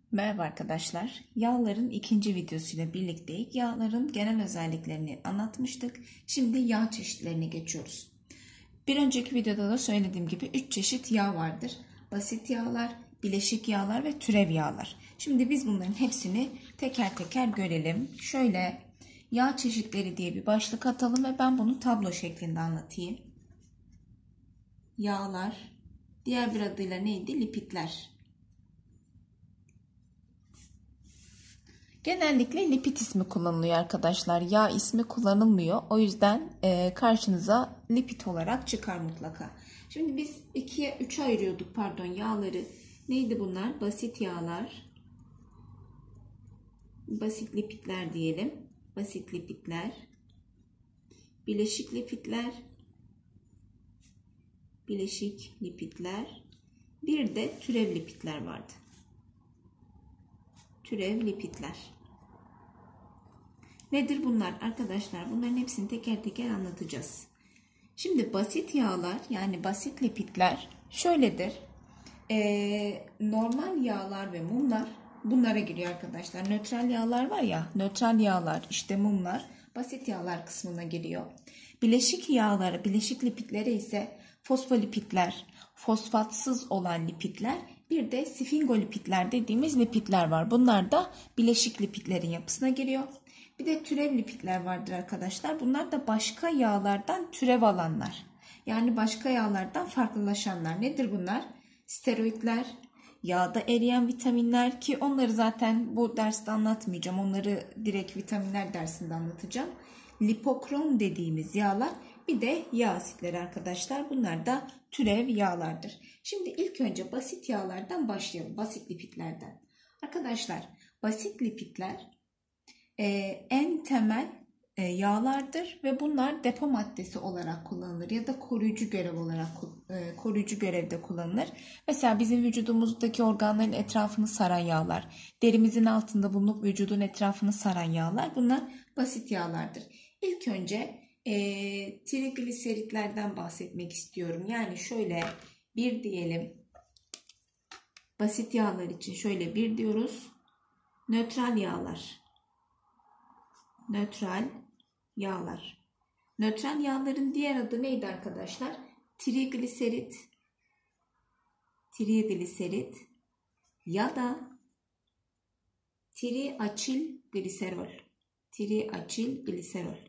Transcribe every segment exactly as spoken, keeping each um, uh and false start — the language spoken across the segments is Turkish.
Merhaba arkadaşlar. Yağların ikinci videosuyla birlikteyiz. Yağların genel özelliklerini anlatmıştık. Şimdi yağ çeşitlerine geçiyoruz. Bir önceki videoda da söylediğim gibi üç çeşit yağ vardır. Basit yağlar, bileşik yağlar ve türev yağlar. Şimdi biz bunların hepsini teker teker görelim. Şöyle yağ çeşitleri diye bir başlık atalım ve ben bunu tablo şeklinde anlatayım. Yağlar, diğer bir adıyla neydi? Lipitler. Genellikle lipid ismi kullanılıyor arkadaşlar. Yağ ismi kullanılmıyor. O yüzden e, karşınıza lipid olarak çıkar mutlaka. Şimdi biz ikiye üçe ayırıyorduk pardon yağları. Neydi bunlar? Basit yağlar. Basit lipidler diyelim. Basit lipidler. Bileşik lipidler. Bileşik lipidler. Bir de türev lipidler vardı. Türev lipidler. Nedir bunlar arkadaşlar? Bunların hepsini teker teker anlatacağız. Şimdi basit yağlar yani basit lipidler şöyledir. Ee, normal yağlar ve mumlar bunlara giriyor arkadaşlar. Nötral yağlar var ya, nötral yağlar işte mumlar basit yağlar kısmına giriyor. Bileşik yağları, bileşik lipidlere ise fosfolipidler, fosfatsız olan lipidler, bir de sfingolipidler dediğimiz lipidler var. Bunlar da bileşik lipidlerin yapısına giriyor. Bir de türev lipidler vardır arkadaşlar. Bunlar da başka yağlardan türev alanlar. Yani başka yağlardan farklılaşanlar. Nedir bunlar? Steroidler, yağda eriyen vitaminler ki onları zaten bu derste anlatmayacağım. Onları direkt vitaminler dersinde anlatacağım. Lipokrom dediğimiz yağlar, bir de yağ asitleri arkadaşlar. Bunlar da türev yağlardır. Şimdi ilk önce basit yağlardan başlayalım. Basit lipidlerden. Arkadaşlar basit lipidler e, en temel e, yağlardır ve bunlar depo maddesi olarak kullanılır ya da koruyucu görev olarak e, koruyucu görevde kullanılır. Mesela bizim vücudumuzdaki organların etrafını saran yağlar, derimizin altında bulunup vücudun etrafını saran yağlar, bunlar basit yağlardır. İlk önce e, trigliseritlerden bahsetmek istiyorum. Yani şöyle bir diyelim. Basit yağlar için şöyle bir diyoruz. Nötral yağlar. Nötral yağlar. Nötral yağların diğer adı neydi arkadaşlar? Trigliserit. Trigliserit ya da triaçilgliserol. Triaçilgliserol.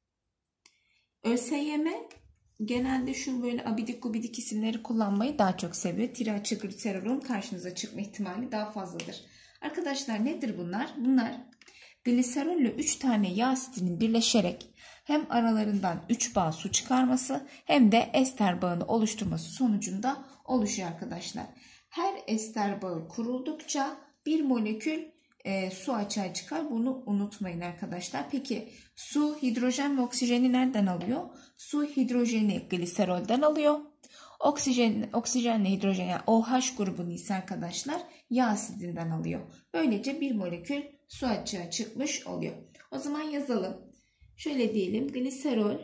ÖSYM genelde şu böyle abidik gubidik isimleri kullanmayı daha çok seviyor. Triaçilgliserol'un karşınıza çıkma ihtimali daha fazladır. Arkadaşlar nedir bunlar? Bunlar gliserolle üç tane yağ asitinin birleşerek hem aralarından üç bağ su çıkarması hem de ester bağını oluşturması sonucunda oluşuyor arkadaşlar. Her ester bağı kuruldukça bir molekül e, su açığa çıkar. Bunu unutmayın arkadaşlar. Peki su hidrojen ve oksijeni nereden alıyor? Su hidrojeni gliserolden alıyor. Oksijen, oksijenle hidrojen yani OH grubunu ise arkadaşlar yağ asidinden alıyor. Böylece bir molekül su açığa çıkmış oluyor. O zaman yazalım. Şöyle diyelim gliserol,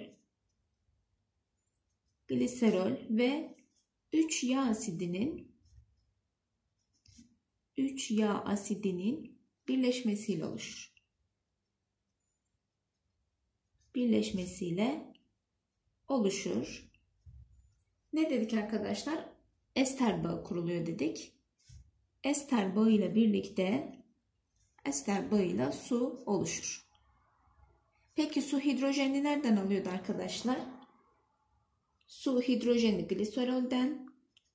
gliserol ve üç yağ asidinin üç yağ asidinin birleşmesiyle oluşur. Birleşmesiyle oluşur. Ne dedik arkadaşlar? Ester bağı kuruluyor dedik. Ester bağıyla birlikte ester bağıyla su oluşur. Peki su hidrojeni nereden alıyordu arkadaşlar? Su hidrojeni gliserolden,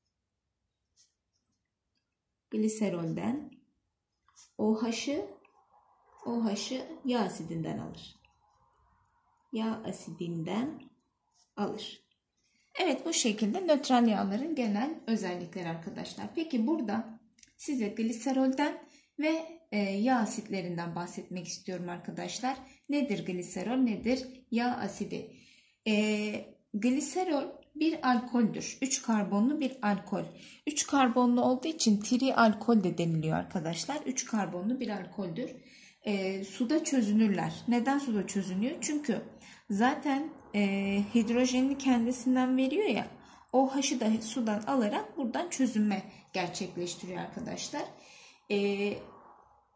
gliserolden, OH'ı OH'ı yağ asidinden alır. Yağ asidinden alır. Evet, bu şekilde nötral yağların genel özellikleri arkadaşlar. Peki burada size gliserolden ve e, yağ asitlerinden bahsetmek istiyorum arkadaşlar. Nedir gliserol, nedir yağ asidi? E, gliserol bir alkoldür. üç karbonlu bir alkol. üç karbonlu olduğu için trialkol de deniliyor arkadaşlar. üç karbonlu bir alkoldür. E, suda çözünürler. Neden suda çözünüyor? Çünkü zaten e, hidrojenini kendisinden veriyor ya, OH'ı da sudan alarak buradan çözünme gerçekleştiriyor arkadaşlar. E,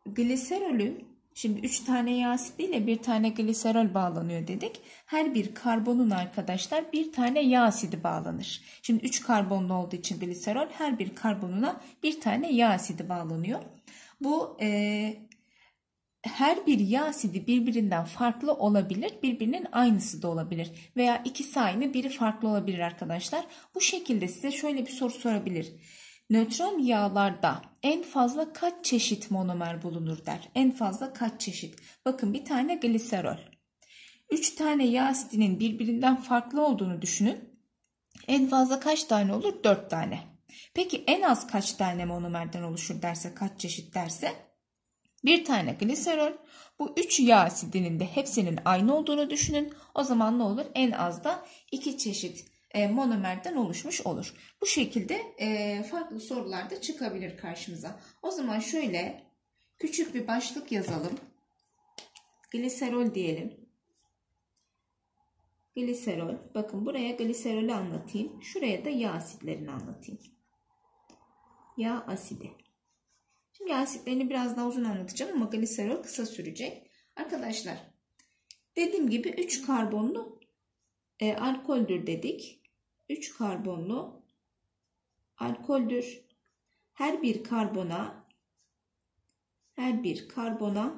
gliserolün, şimdi üç tane yağ asidi bir tane gliserol bağlanıyor dedik. Her bir karbonun arkadaşlar bir tane yağ asidi bağlanır. Şimdi üç karbonlu olduğu için gliserol, her bir karbonuna bir tane yağ asidi bağlanıyor. Bu e, her bir yağ asidi birbirinden farklı olabilir, birbirinin aynısı da olabilir. Veya ikisi aynı, biri farklı olabilir arkadaşlar. Bu şekilde size şöyle bir soru sorabilir. Nötron yağlarda en fazla kaç çeşit monomer bulunur der. En fazla kaç çeşit? Bakın bir tane gliserol. üç tane yağ asidinin birbirinden farklı olduğunu düşünün. En fazla kaç tane olur? dört tane. Peki en az kaç tane monomerden oluşur derse, kaç çeşit derse? Bir tane gliserol. Bu üç yağ asidinin de hepsinin aynı olduğunu düşünün. O zaman ne olur? En az da iki çeşit e, monomerden oluşmuş olur. Bu şekilde e, farklı sorular da çıkabilir karşımıza. O zaman şöyle küçük bir başlık yazalım. Gliserol diyelim. Gliserol. Bakın buraya gliserolü anlatayım. Şuraya da yağ asitlerini anlatayım. Yağ asidi. Şimdi yağ asitlerini biraz daha uzun anlatacağım ama gliserol kısa sürecek. Arkadaşlar dediğim gibi üç karbonlu e, alkoldür dedik. üç karbonlu alkoldür. Her bir karbona her bir karbona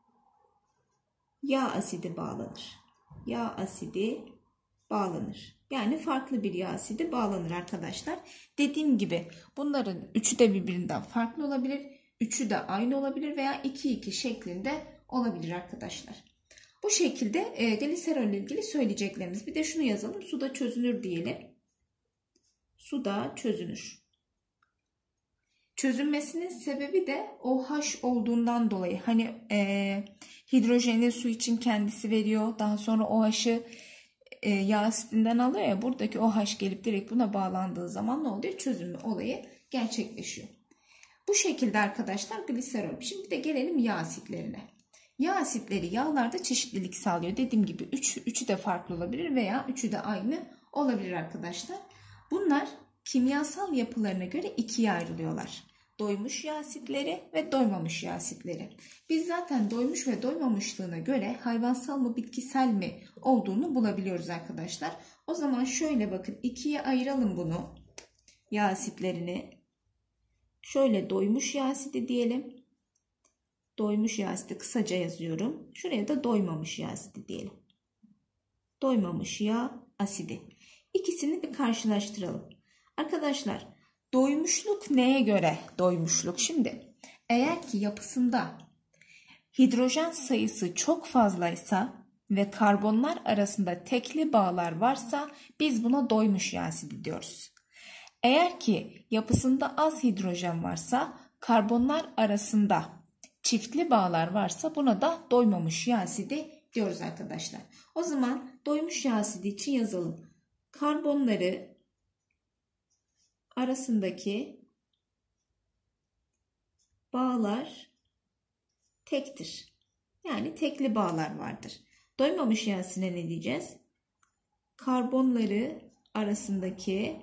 yağ asidi bağlanır. Yağ asidi bağlanır. Yani farklı bir yağ asidi bağlanır arkadaşlar. Dediğim gibi bunların üçü de birbirinden farklı olabilir. Üçü de aynı olabilir veya iki iki şeklinde olabilir arkadaşlar. Bu şekilde e, gliserol ile ilgili söyleyeceklerimiz. Bir de şunu yazalım. Suda çözünür diyelim. Suda çözünür. Çözünmesinin sebebi de OH olduğundan dolayı. Hani e, hidrojeni su için kendisi veriyor. Daha sonra OH'ı e, yağ asitinden alıyor ya. Buradaki OH gelip direkt buna bağlandığı zaman ne oluyor? Çözünme olayı gerçekleşiyor. Bu şekilde arkadaşlar gliserol. Şimdi de gelelim yağ asitlerine. Yağ asitleri yağlarda çeşitlilik sağlıyor. Dediğim gibi üç, üçü de farklı olabilir veya üçü de aynı olabilir arkadaşlar. Bunlar kimyasal yapılarına göre ikiye ayrılıyorlar. Doymuş yağ asitleri ve doymamış yağ asitleri. Biz zaten doymuş ve doymamışlığına göre hayvansal mı bitkisel mi olduğunu bulabiliyoruz arkadaşlar. O zaman şöyle bakın, ikiye ayıralım bunu. Yağ asitlerini. Şöyle doymuş yağ asidi diyelim. Doymuş yağ asidi kısaca yazıyorum. Şuraya da doymamış yağ asidi diyelim. Doymamış yağ asidi. İkisini bir karşılaştıralım. Arkadaşlar doymuşluk neye göre doymuşluk? Şimdi eğer ki yapısında hidrojen sayısı çok fazlaysa ve karbonlar arasında tekli bağlar varsa biz buna doymuş yağ asidi diyoruz. Eğer ki yapısında az hidrojen varsa, karbonlar arasında çiftli bağlar varsa buna da doymamış yağ asidi diyoruz arkadaşlar. O zaman doymuş yağ asidi için yazalım. Karbonları arasındaki bağlar tektir. Yani tekli bağlar vardır. Doymamış yağ asidine ne diyeceğiz? Karbonları arasındaki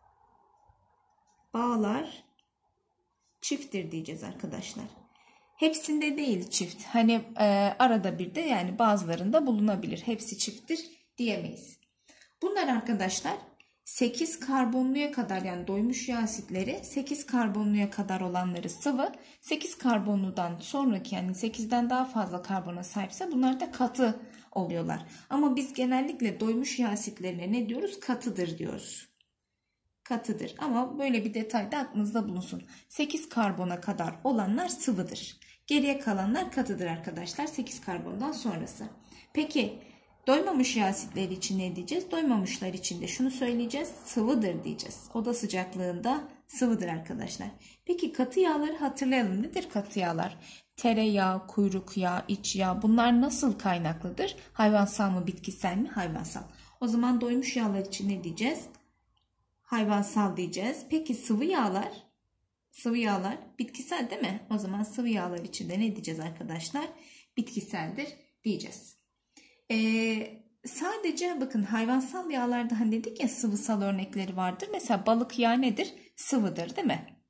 bağlar çifttir diyeceğiz arkadaşlar. Hepsinde değil çift. Hani e, arada bir de yani bazılarında bulunabilir. Hepsi çifttir diyemeyiz. Bunlar arkadaşlar sekiz karbonluya kadar, yani doymuş yağ asitleri sekiz karbonluya kadar olanları sıvı. sekiz karbonludan sonraki, yani sekizden daha fazla karbona sahipse bunlar da katı oluyorlar. Ama biz genellikle doymuş yağ asitlerine ne diyoruz? Katıdır diyoruz. Katıdır. Ama böyle bir detay da aklınızda bulunsun. sekiz karbona kadar olanlar sıvıdır. Geriye kalanlar katıdır arkadaşlar. sekiz karbondan sonrası. Peki doymamış yağ asitleri için ne diyeceğiz? Doymamışlar için de şunu söyleyeceğiz. Sıvıdır diyeceğiz. Oda sıcaklığında sıvıdır arkadaşlar. Peki katı yağları hatırlayalım. Nedir katı yağlar? Tereyağı, kuyruk yağı, iç yağ, bunlar nasıl kaynaklıdır? Hayvansal mı, bitkisel mi? Hayvansal. O zaman doymuş yağlar için ne diyeceğiz? Hayvansal diyeceğiz. Peki sıvı yağlar? Sıvı yağlar bitkisel değil mi? O zaman sıvı yağlar için de ne diyeceğiz arkadaşlar? Bitkiseldir diyeceğiz. Ee, sadece bakın hayvansal yağlarda hani dedik ya sıvısal örnekleri vardır. Mesela balık yağı nedir? Sıvıdır değil mi?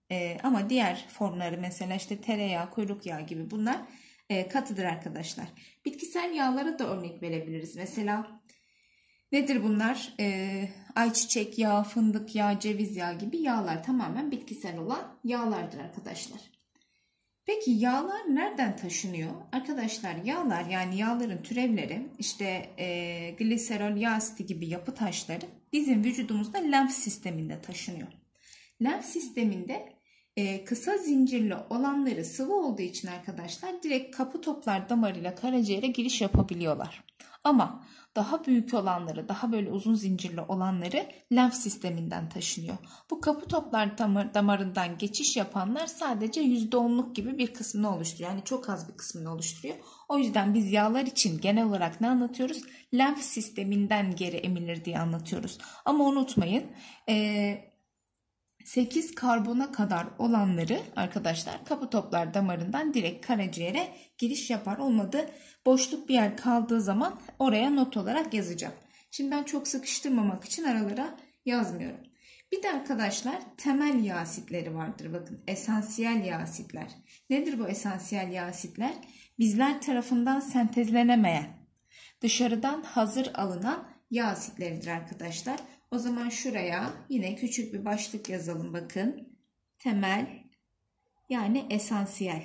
E, ama diğer formları mesela işte tereyağı, kuyruk yağı gibi bunlar e, katıdır arkadaşlar. Bitkisel yağlara da örnek verebiliriz. Mesela nedir bunlar? E, ayçiçek yağı, fındık yağı, ceviz yağı gibi yağlar tamamen bitkisel olan yağlardır arkadaşlar. Peki yağlar nereden taşınıyor? Arkadaşlar yağlar yani yağların türevleri işte e, gliserol, yağ asidi gibi yapı taşları bizim vücudumuzda lenf sisteminde taşınıyor. Lenf sisteminde e, kısa zincirli olanları sıvı olduğu için arkadaşlar direkt kapı toplar damarıyla karaciğere giriş yapabiliyorlar. Ama daha büyük olanları, daha böyle uzun zincirli olanları lenf sisteminden taşınıyor. Bu kapı toplar damar, damarından geçiş yapanlar sadece yüzde onluk gibi bir kısmını oluşturuyor. Yani çok az bir kısmını oluşturuyor. O yüzden biz yağlar için genel olarak ne anlatıyoruz? Lenf sisteminden geri emilir diye anlatıyoruz. Ama unutmayın e, sekiz karbona kadar olanları arkadaşlar kapı toplar damarından direkt karaciğere giriş yapar. Olmadı boşluk bir yer kaldığı zaman oraya not olarak yazacağım. Şimdi ben çok sıkıştırmamak için aralara yazmıyorum. Bir de arkadaşlar temel yağ asitleri vardır. Bakın esansiyel yağ asitler. Nedir bu esansiyel yağ asitler? Bizler tarafından sentezlenemeyen, dışarıdan hazır alınan yağ asitleridir arkadaşlar. O zaman şuraya yine küçük bir başlık yazalım bakın. Temel yani esansiyel.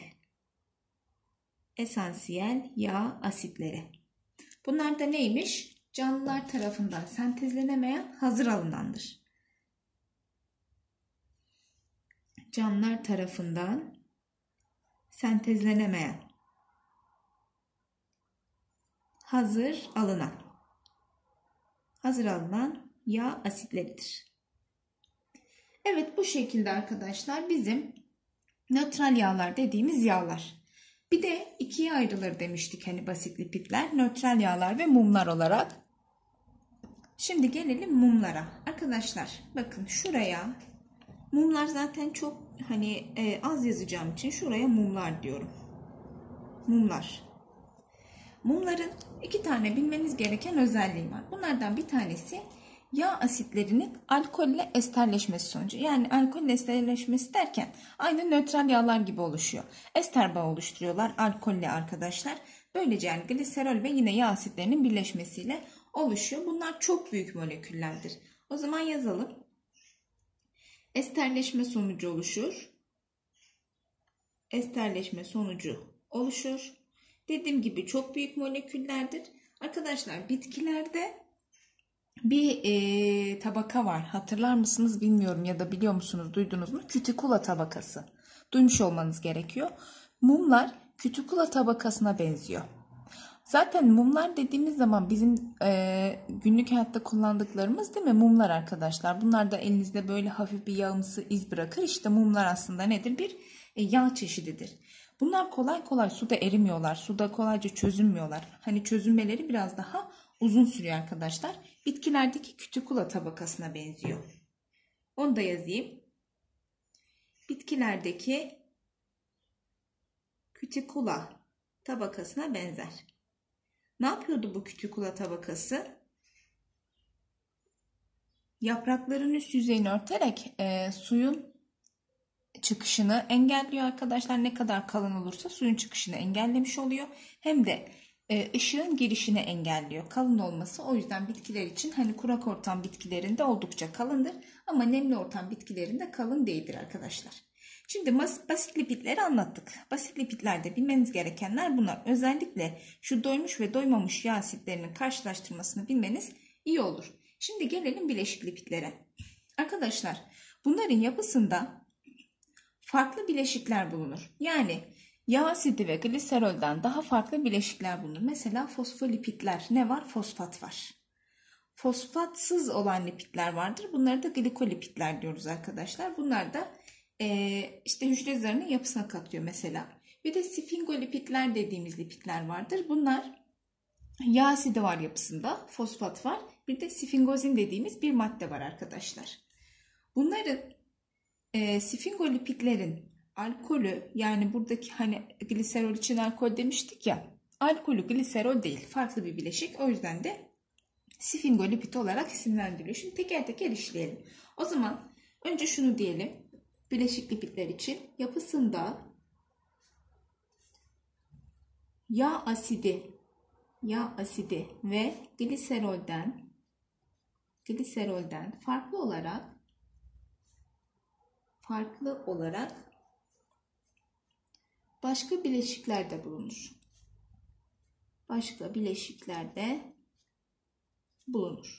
Esansiyel yağ asitleri. Bunlar da neymiş? Canlılar tarafından sentezlenemeyen hazır alınandır. Canlılar tarafından sentezlenemeyen hazır alınan. Hazır alınan yağ asitleridir. Evet bu şekilde arkadaşlar bizim nötral yağlar dediğimiz yağlar. Bir de ikiye ayrılır demiştik hani basit lipidler, nötral yağlar ve mumlar olarak. Şimdi gelelim mumlara. Arkadaşlar bakın şuraya mumlar zaten çok hani e, az yazacağım için şuraya mumlar diyorum. Mumlar. Mumların iki tane bilmeniz gereken özelliği var. Bunlardan bir tanesi yağ asitlerinin alkolle esterleşmesi sonucu. Yani alkolle esterleşmesi derken aynı nötral yağlar gibi oluşuyor. Ester bağı oluşturuyorlar alkolle arkadaşlar. Böylece yani gliserol ve yine yağ asitlerinin birleşmesiyle oluşuyor. Bunlar çok büyük moleküllerdir. O zaman yazalım. Esterleşme sonucu oluşur. Esterleşme sonucu oluşur. Dediğim gibi çok büyük moleküllerdir. Arkadaşlar bitkilerde bir e, tabaka var. Hatırlar mısınız bilmiyorum ya da biliyor musunuz, duydunuz mu? Kütikula tabakası. Duymuş olmanız gerekiyor. Mumlar kütikula tabakasına benziyor. Zaten mumlar dediğimiz zaman bizim e, günlük hayatta kullandıklarımız değil mi? Mumlar arkadaşlar. Bunlar da elinizde böyle hafif bir yağımsı iz bırakır. İşte mumlar aslında nedir? Bir e, yağ çeşididir. Bunlar kolay kolay suda erimiyorlar. Suda kolayca çözünmüyorlar. Hani çözünmeleri biraz daha uzun sürüyor arkadaşlar. Bitkilerdeki kütikula tabakasına benziyor. Onu da yazayım. Bitkilerdeki kütikula tabakasına benzer. Ne yapıyordu bu kütikula tabakası? Yaprakların üst yüzeyini örterek e, suyun çıkışını engelliyor arkadaşlar. Ne kadar kalın olursa suyun çıkışını engellemiş oluyor. Hem de e, ışığın girişini engelliyor. Kalın olması o yüzden bitkiler için hani kurak ortam bitkilerinde oldukça kalındır. Ama nemli ortam bitkilerinde kalın değildir arkadaşlar. Şimdi basit lipidleri anlattık. Basit lipidlerde bilmeniz gerekenler bunlar. Özellikle şu doymuş ve doymamış yağ asitlerinin karşılaştırmasını bilmeniz iyi olur. Şimdi gelelim bileşik lipidlere. Arkadaşlar bunların yapısında farklı bileşikler bulunur. Yani yağ asidi ve gliserolden daha farklı bileşikler bulunur. Mesela fosfolipidler ne var? Fosfat var. Fosfatsız olan lipidler vardır. Bunları da glikolipidler diyoruz arkadaşlar. Bunlar da Ee, işte hücre zarının yapısına katıyor mesela. Bir de sfingolipidler dediğimiz lipidler vardır. Bunlar yağ asidi var yapısında, fosfat var. Bir de sfingozin dediğimiz bir madde var arkadaşlar. Bunların e, sfingolipidlerin alkolü, yani buradaki hani gliserol için alkol demiştik ya, alkolü gliserol değil, farklı bir bileşik. O yüzden de sfingolipid olarak isimlendiriliyor. Şimdi teker teker işleyelim. O zaman önce şunu diyelim. bileşik lipidler için. Yapısında yağ asidi, yağ asidi ve gliserolden gliserolden farklı olarak farklı olarak başka bileşiklerde bulunur. Başka bileşiklerde bulunur.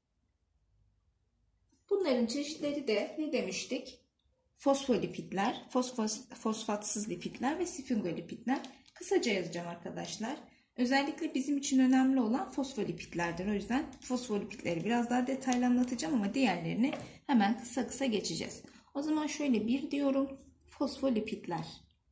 Bunların çeşitleri de ne demiştik? Fosfolipidler, fosfos, fosfatsız lipidler ve sfingolipidler. Kısaca yazacağım arkadaşlar. Özellikle bizim için önemli olan fosfolipidlerdir. O yüzden fosfolipidleri biraz daha detaylı anlatacağım ama diğerlerini hemen kısa kısa geçeceğiz. O zaman şöyle bir diyorum. Fosfolipidler.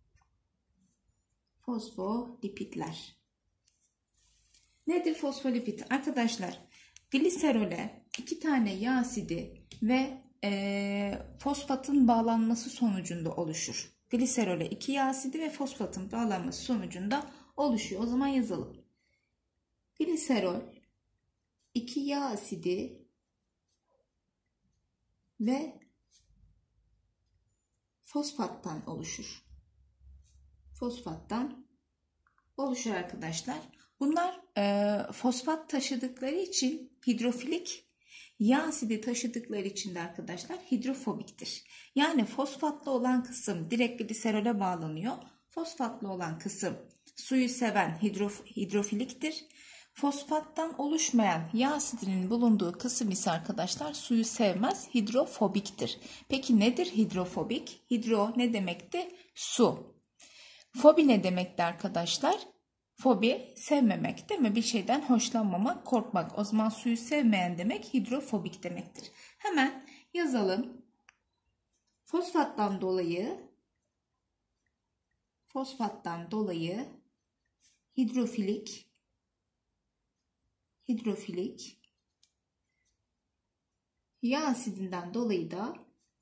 Fosfolipidler. Nedir fosfolipid? Arkadaşlar gliserole iki tane yağ asidi ve e, fosfatın bağlanması sonucunda oluşur. Gliserole iki yağ asidi ve fosfatın bağlanması sonucunda oluşuyor. O zaman yazalım. Gliserol iki yağ asidi ve fosfattan oluşur. Fosfattan oluşur arkadaşlar. Bunlar e, fosfat taşıdıkları için hidrofilik, yağ asidi taşıdıkları için de arkadaşlar hidrofobiktir. Yani fosfatlı olan kısım direkt gliserole bağlanıyor. Fosfatlı olan kısım suyu seven hidrof, hidrofiliktir. Fosfattan oluşmayan yağ asidinin bulunduğu kısım ise arkadaşlar suyu sevmez, hidrofobiktir. Peki nedir hidrofobik? Hidro ne demekti? Su. Fobi ne demekti arkadaşlar? Fobi sevmemek değil mi? Bir şeyden hoşlanmamak, korkmak. O zaman suyu sevmeyen demek hidrofobik demektir. Hemen yazalım. Fosfattan dolayı fosfattan dolayı hidrofilik hidrofilik yağ asidinden dolayı da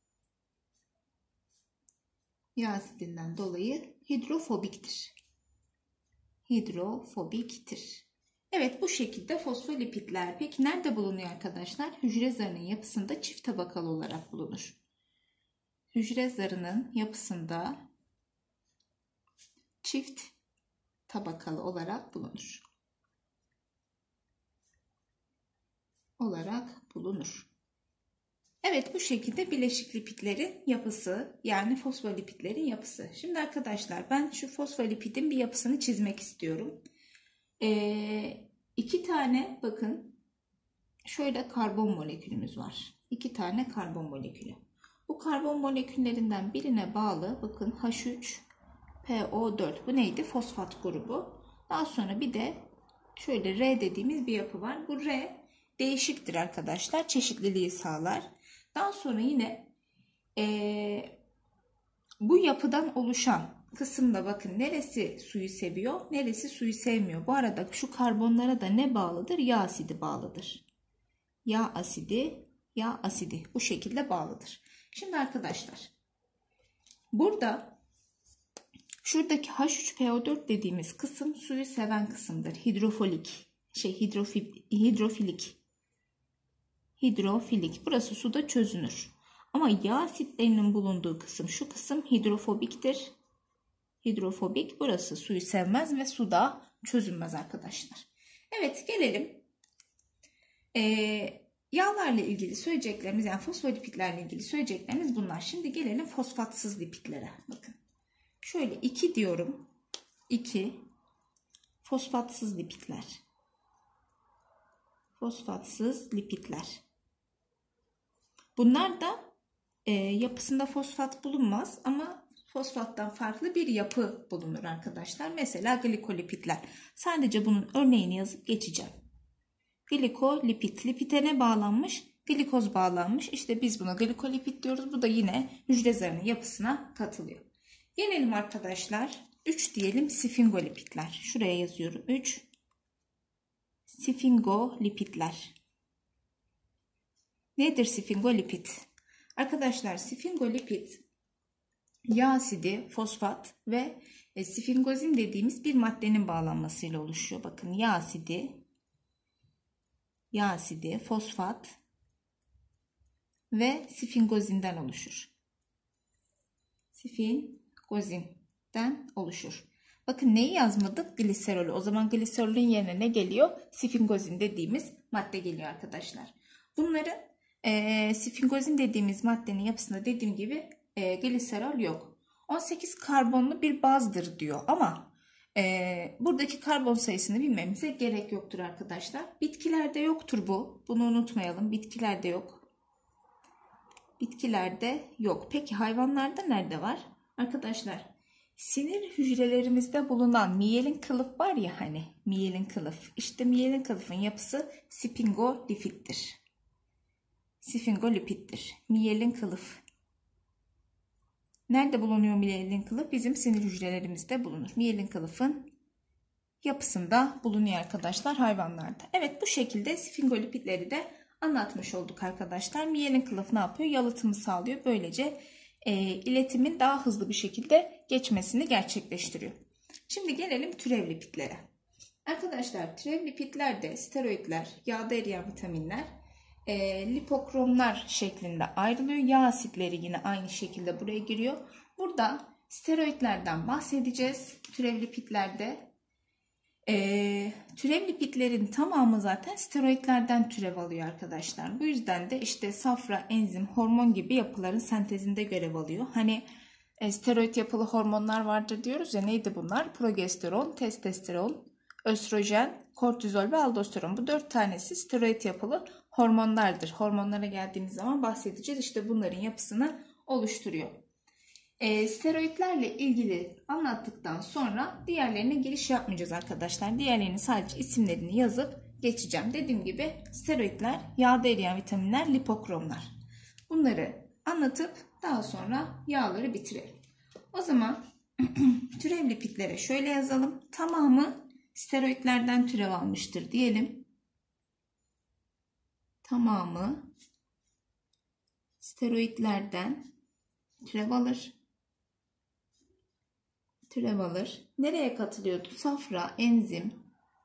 yağ asidinden dolayı hidrofobiktir. Hidrofobiktir. Evet, bu şekilde fosfolipidler. Peki nerede bulunuyor arkadaşlar? Hücre zarının yapısında çift tabakalı olarak bulunur. Hücre zarının yapısında çift tabakalı olarak bulunur. Olarak bulunur. Evet, bu şekilde bileşik lipidlerin yapısı, yani fosfolipidlerin yapısı. Şimdi arkadaşlar ben şu fosfolipidin bir yapısını çizmek istiyorum. Ee, iki tane bakın şöyle karbon molekülümüz var. İki tane karbon molekülü. Bu karbon moleküllerinden birine bağlı bakın H üç P O dört. Bu neydi? Fosfat grubu. Daha sonra bir de şöyle R dediğimiz bir yapı var. Bu R değişiktir arkadaşlar. Çeşitliliği sağlar. Daha sonra yine ee, bu yapıdan oluşan kısımda bakın neresi suyu seviyor, neresi suyu sevmiyor. Bu arada şu karbonlara da ne bağlıdır? Yağ asidi bağlıdır. Yağ asidi, yağ asidi bu şekilde bağlıdır. Şimdi arkadaşlar burada şuradaki H üç P O dört dediğimiz kısım suyu seven kısımdır. Hidrofolik, şey hidrofi, hidrofilik. Hidrofilik. Burası suda çözünür. Ama yağ asitlerinin bulunduğu kısım şu kısım hidrofobiktir. Hidrofobik. Burası suyu sevmez ve suda çözünmez arkadaşlar. Evet, gelelim. Ee, yağlarla ilgili söyleyeceklerimiz, yani fosfolipidlerle ilgili söyleyeceklerimiz bunlar. Şimdi gelelim fosfatsız lipidlere. Bakın. Şöyle iki diyorum. iki fosfatsız lipidler. Fosfatsız lipidler. Bunlar da e, yapısında fosfat bulunmaz ama fosfattan farklı bir yapı bulunur arkadaşlar. Mesela glikolipidler. Sadece bunun örneğini yazıp geçeceğim. Glikolipid. Lipide ne bağlanmış? Glikoz bağlanmış. İşte biz buna glikolipid diyoruz. Bu da yine hücre zarının yapısına katılıyor. Gelelim arkadaşlar. üç diyelim sfingolipidler. Şuraya yazıyorum. üç sfingolipidler. Nedir sfingolipid? Arkadaşlar sfingolipid yağ asidi, fosfat ve sfingozin dediğimiz bir maddenin bağlanmasıyla oluşuyor. Bakın yağ asidi, yağ asidi, fosfat ve sfingozinden oluşur. Sifingozinden oluşur. Bakın neyi yazmadık? Gliserolü. O zaman gliserolün yerine ne geliyor? Sifingozin dediğimiz madde geliyor arkadaşlar. Bunların e, sifingozin dediğimiz maddenin yapısında dediğim gibi e, gliserol yok. on sekiz karbonlu bir bazdır diyor ama e, buradaki karbon sayısını bilmemize gerek yoktur arkadaşlar. Bitkilerde yoktur bu. Bunu unutmayalım. Bitkilerde yok. Bitkilerde yok. Peki hayvanlarda nerede var? Arkadaşlar sinir hücrelerimizde bulunan miyelin kılıf var ya hani miyelin kılıf. İşte miyelin kılıfın yapısı sfingolipittir. Sfingolipittir. Miyelin kılıf. Nerede bulunuyor miyelin kılıf? Bizim sinir hücrelerimizde bulunur. Miyelin kılıfın yapısında bulunuyor arkadaşlar hayvanlarda. Evet bu şekilde sfingolipitleri de anlatmış olduk arkadaşlar. Miyelin kılıf ne yapıyor? Yalıtımı sağlıyor. Böylece e, iletimin daha hızlı bir şekilde geçmesini gerçekleştiriyor. Şimdi gelelim türev lipitlere. Arkadaşlar türev lipitlerde steroidler, yağda eriyen vitaminler, e, lipokromlar şeklinde ayrılıyor. Yağ asitleri yine aynı şekilde buraya giriyor. Burada steroidlerden bahsedeceğiz. Türev lipitlerde e, türev lipitlerin tamamı zaten steroidlerden türev alıyor arkadaşlar. Bu yüzden de işte safra, enzim, hormon gibi yapıların sentezinde görev alıyor. Hani e, steroid yapılı hormonlar vardır diyoruz ya, neydi bunlar? Progesteron, testosteron, östrojen, kortizol ve aldosteron. Bu dört tanesi steroid yapılı hormonlardır. Hormonlara geldiğimiz zaman bahsedeceğiz. İşte bunların yapısını oluşturuyor. E, steroidlerle ilgili anlattıktan sonra diğerlerine giriş yapmayacağız arkadaşlar. Diğerlerinin sadece isimlerini yazıp geçeceğim. Dediğim gibi steroidler, yağda eriyen vitaminler, lipokromlar. Bunları anlatıp daha sonra yağları bitirelim. O zaman türev lipitlere şöyle yazalım. Tamamı steroidlerden türev almıştır diyelim. Tamamı steroidlerden türev alır. Türev alır. Nereye katılıyordu? Safra, enzim.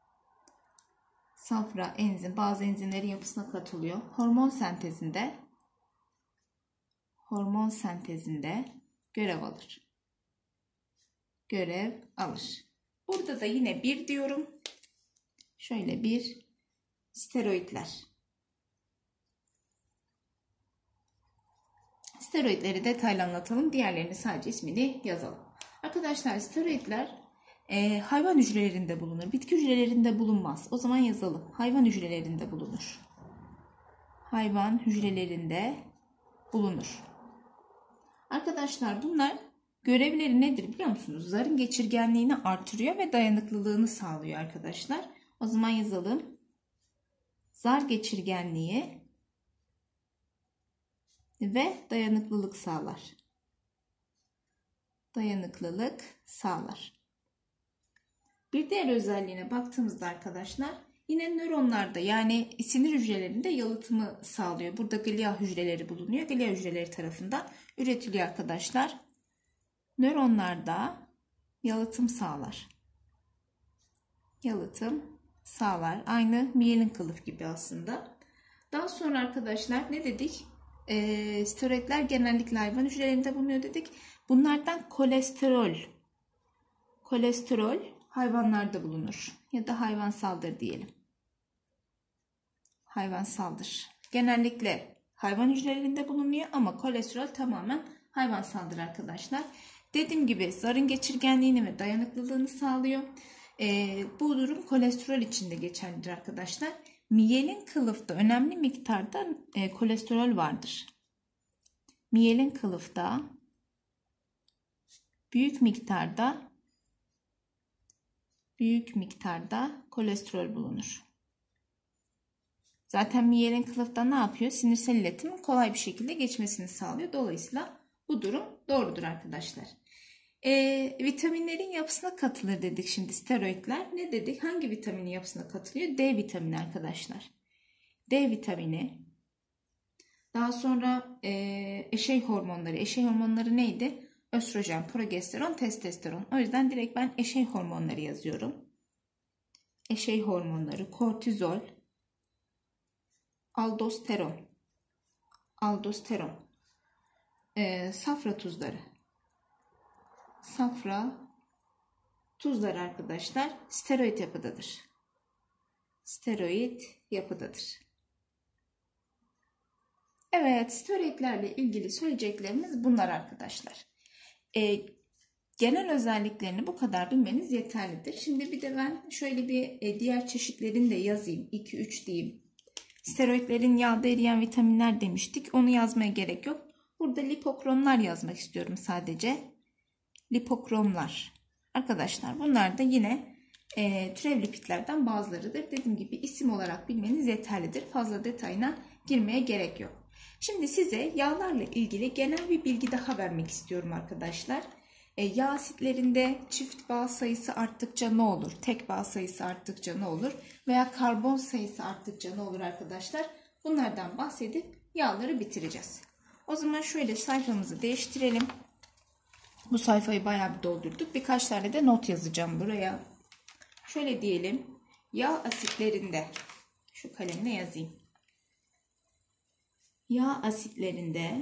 Safra, enzim. Bazı enzimlerin yapısına katılıyor. Hormon sentezinde hormon sentezinde görev alır. Görev alır. Burada da yine bir diyorum. Şöyle bir steroidler. Steroidleri detaylı anlatalım. Diğerlerini sadece ismini yazalım. Arkadaşlar steroidler e, hayvan hücrelerinde bulunur. Bitki hücrelerinde bulunmaz. O zaman yazalım. Hayvan hücrelerinde bulunur. Hayvan hücrelerinde bulunur. Arkadaşlar bunlar görevleri nedir biliyor musunuz? Zarın geçirgenliğini artırıyor ve dayanıklılığını sağlıyor arkadaşlar. O zaman yazalım. Zar geçirgenliği ve dayanıklılık sağlar. Dayanıklılık sağlar. Bir diğer özelliğine baktığımızda arkadaşlar yine nöronlarda yani sinir hücrelerinde yalıtımı sağlıyor. Burada glia hücreleri bulunuyor. Glia hücreleri tarafından üretiliyor arkadaşlar. Nöronlarda yalıtım sağlar. Yalıtım sağlar. Aynı miyelin kılıf gibi aslında. Daha sonra arkadaşlar ne dedik? E, steroidler genellikle hayvan hücrelerinde bulunuyor dedik. Bunlardan kolesterol. Kolesterol hayvanlarda bulunur. Ya da hayvansaldır diyelim. Hayvansaldır. Genellikle hayvan hücrelerinde bulunuyor ama kolesterol tamamen hayvansaldır arkadaşlar. Dediğim gibi zarın geçirgenliğini ve dayanıklılığını sağlıyor. E, bu durum kolesterol için de geçerlidir arkadaşlar. Miyelin kılıfta önemli miktarda e, kolesterol vardır. Miyelin kılıfta büyük miktarda büyük miktarda kolesterol bulunur. Zaten miyelin kılıfta ne yapıyor? Sinirsel iletimin kolay bir şekilde geçmesini sağlıyor. Dolayısıyla bu durum doğrudur arkadaşlar. E, vitaminlerin yapısına katılır dedik şimdi steroidler. Ne dedik? Hangi vitaminin yapısına katılıyor? D vitamini arkadaşlar. D vitamini. Daha sonra e, eşey hormonları. Eşey hormonları neydi? Östrojen, progesteron, testosteron. O yüzden direkt ben eşey hormonları yazıyorum. Eşey hormonları, kortizol, aldosteron, aldosteron, e, safra tuzları. safra tuzlar arkadaşlar steroid yapıdadır. Steroid yapıdadır. Evet, steroidlerle ilgili söyleyeceklerimiz bunlar arkadaşlar. Ee, genel özelliklerini bu kadar bilmeniz yeterlidir. Şimdi bir de ben şöyle bir e, diğer çeşitlerini de yazayım. iki üç diyeyim. Steroidlerin yağda eriyen vitaminler demiştik. Onu yazmaya gerek yok. Burada lipokromlar yazmak istiyorum sadece. Lipokromlar. Arkadaşlar bunlar da yine e, türev lipidlerden bazılarıdır. Dediğim gibi isim olarak bilmeniz yeterlidir. Fazla detayına girmeye gerek yok. Şimdi size yağlarla ilgili genel bir bilgi daha vermek istiyorum arkadaşlar. E, yağ asitlerinde çift bağ sayısı arttıkça ne olur? Tek bağ sayısı arttıkça ne olur? Veya karbon sayısı arttıkça ne olur arkadaşlar? Bunlardan bahsedip yağları bitireceğiz. O zaman şöyle sayfamızı değiştirelim. Bu sayfayı bayağı bir doldurduk. Birkaç tane de not yazacağım buraya. Şöyle diyelim. Yağ asitlerinde. Şu kalemle yazayım. Yağ asitlerinde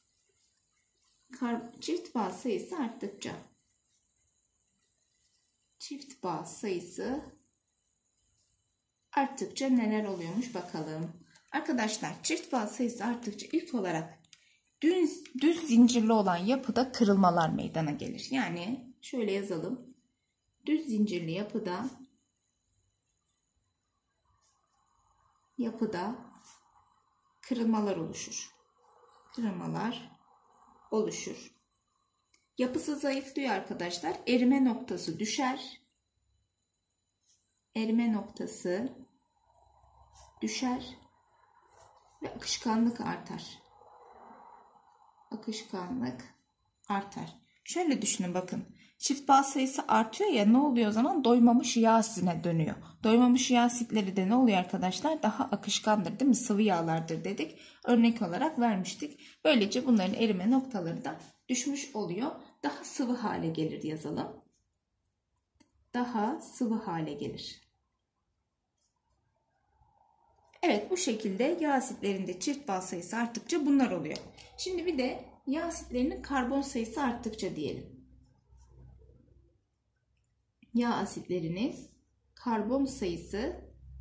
çift bağ sayısı arttıkça. Çift bağ sayısı arttıkça neler oluyormuş bakalım. Arkadaşlar çift bağ sayısı arttıkça ilk olarak düz, düz zincirli olan yapıda kırılmalar meydana gelir. Yani şöyle yazalım. Düz zincirli yapıda yapıda kırılmalar oluşur. Kırılmalar oluşur. Yapısı zayıflıyor arkadaşlar. Erime noktası düşer. Erime noktası düşer ve akışkanlık artar. Akışkanlık artar. Şöyle düşünün bakın. Çift bağ sayısı artıyor ya, ne oluyor o zaman? Doymamış yağ asitine dönüyor. Doymamış yağ asitleri de ne oluyor arkadaşlar? Daha akışkandır değil mi? Sıvı yağlardır dedik. Örnek olarak vermiştik. Böylece bunların erime noktaları da düşmüş oluyor. Daha sıvı hale gelir yazalım. Daha sıvı hale gelir. Evet, bu şekilde yağ asitlerinde çift bağ sayısı arttıkça bunlar oluyor. Şimdi bir de yağ asitlerinin karbon sayısı arttıkça diyelim. Yağ asitlerinin karbon sayısı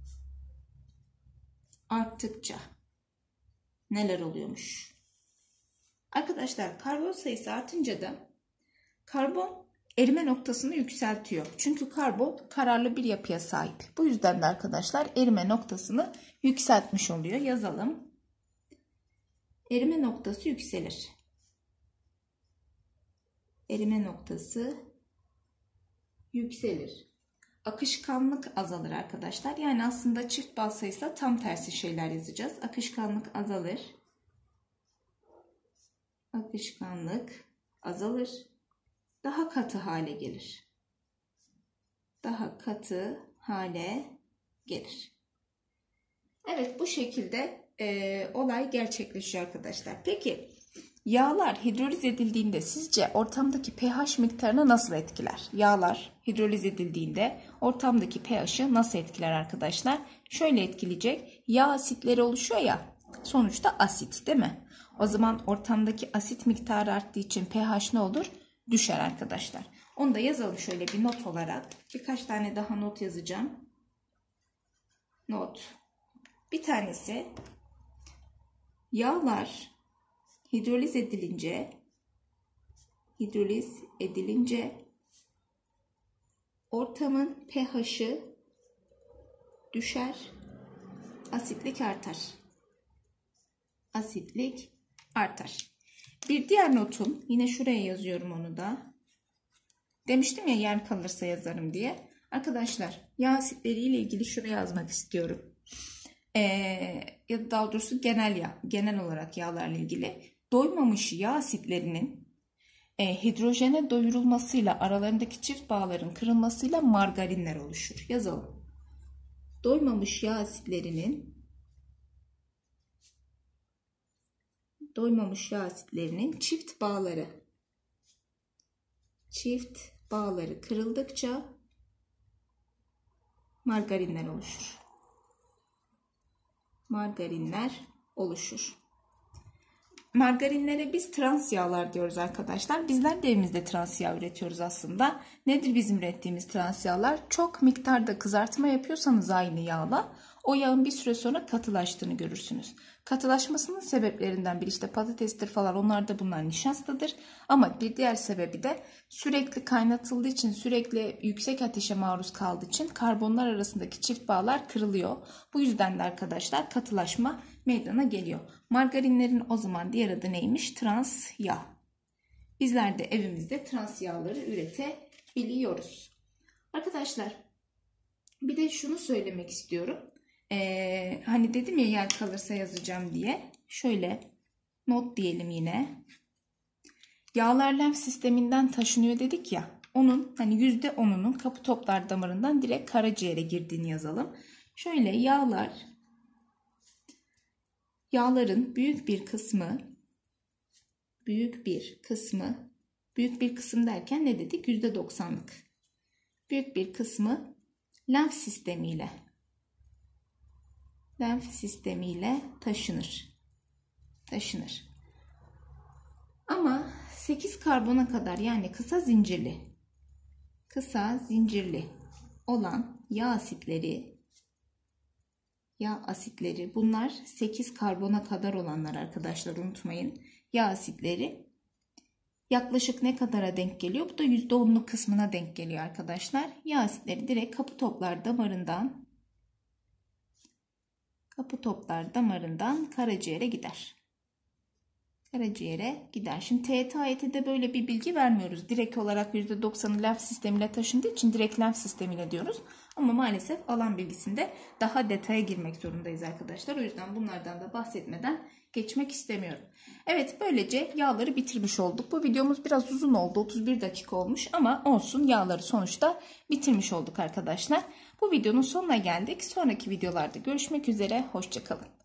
arttıkça neler oluyormuş? Arkadaşlar karbon sayısı artınca da karbon erime noktasını yükseltiyor. Çünkü karbon kararlı bir yapıya sahip. Bu yüzden de arkadaşlar erime noktasını yükseltmiş oluyor. Yazalım. Erime noktası yükselir. Erime noktası yükselir. Akışkanlık azalır arkadaşlar. Yani aslında çift bağ sayısıyla tam tersi şeyler yazacağız. Akışkanlık azalır. Akışkanlık azalır. Daha katı hale gelir. Daha katı hale gelir. Evet, bu şekilde e, olay gerçekleşiyor arkadaşlar. Peki yağlar hidroliz edildiğinde sizce ortamdaki pH miktarını nasıl etkiler? Yağlar hidroliz edildiğinde ortamdaki pH'ı nasıl etkiler arkadaşlar? Şöyle etkileyecek. Yağ asitleri oluşuyor ya, sonuçta asit değil mi? O zaman ortamdaki asit miktarı arttığı için pH ne olur? Düşer arkadaşlar. Onu da yazalım şöyle bir not olarak. Birkaç tane daha not yazacağım. Not. Bir tanesi yağlar hidroliz edilince hidroliz edilince ortamın pH'ı düşer, asitlik artar. Asitlik artar. Bir diğer notum, yine şuraya yazıyorum onu da. Demiştim ya yer kalırsa yazarım diye. Arkadaşlar yağ asitleri ile ilgili şunu yazmak istiyorum. Ee, ya da daha doğrusu genel yağ, genel olarak yağlarla ilgili. Doymamış yağ asitlerinin e, hidrojene doyurulmasıyla aralarındaki çift bağların kırılmasıyla margarinler oluşur. Yazalım. Doymamış yağ asitlerinin doymamış yağ asitlerinin çift bağları çift bağları kırıldıkça margarinler oluşur. Margarinler oluşur. margarinlere biz trans yağlar diyoruz arkadaşlar. Bizler de evimizde trans yağ üretiyoruz aslında. Nedir bizim ürettiğimiz trans yağlar? Çok miktarda kızartma yapıyorsanız aynı yağla o yağın bir süre sonra katılaştığını görürsünüz. Katılaşmasının sebeplerinden biri işte patatestir falan, onlar da bunlar nişastadır. Ama bir diğer sebebi de sürekli kaynatıldığı için, sürekli yüksek ateşe maruz kaldığı için karbonlar arasındaki çift bağlar kırılıyor. Bu yüzden de arkadaşlar katılaşma meydana geliyor. Margarinlerin o zaman diğer adı neymiş? Trans yağ. Bizler de evimizde trans yağları üretebiliyoruz. Arkadaşlar bir de şunu söylemek istiyorum. Ee, hani dedim ya yer kalırsa yazacağım diye. Şöyle not diyelim yine. Yağlar lenf sisteminden taşınıyor dedik ya. Onun hani yüzde onunun kapı toplar damarından direkt karaciğere girdiğini yazalım. Şöyle yağlar Yağların büyük bir kısmı, büyük bir kısmı, büyük bir kısım derken ne dedik? yüzde doksanlık. Büyük bir kısmı lenf sistemiyle, lenf sistemiyle taşınır. Taşınır. Ama sekiz karbona kadar, yani kısa zincirli, kısa zincirli olan yağ asitleri, Yağ asitleri bunlar sekiz karbona kadar olanlar arkadaşlar, unutmayın. Yağ asitleri yaklaşık ne kadara denk geliyor? Bu da yüzde onluk kısmına denk geliyor arkadaşlar. Yağ asitleri direkt kapı toplar damarından kapı toplar damarından karaciğere gider. Karaciğere gider. Şimdi T Y T A Y T'de böyle bir bilgi vermiyoruz. Direkt olarak yüzde doksanı lenf sistemiyle taşındığı için direkt lenf sistemiyle diyoruz. Ama maalesef alan bilgisinde daha detaya girmek zorundayız arkadaşlar. O yüzden bunlardan da bahsetmeden geçmek istemiyorum. Evet, böylece yağları bitirmiş olduk. Bu videomuz biraz uzun oldu. otuz bir dakika olmuş ama olsun, yağları sonuçta bitirmiş olduk arkadaşlar. Bu videonun sonuna geldik. Sonraki videolarda görüşmek üzere. Hoşça kalın.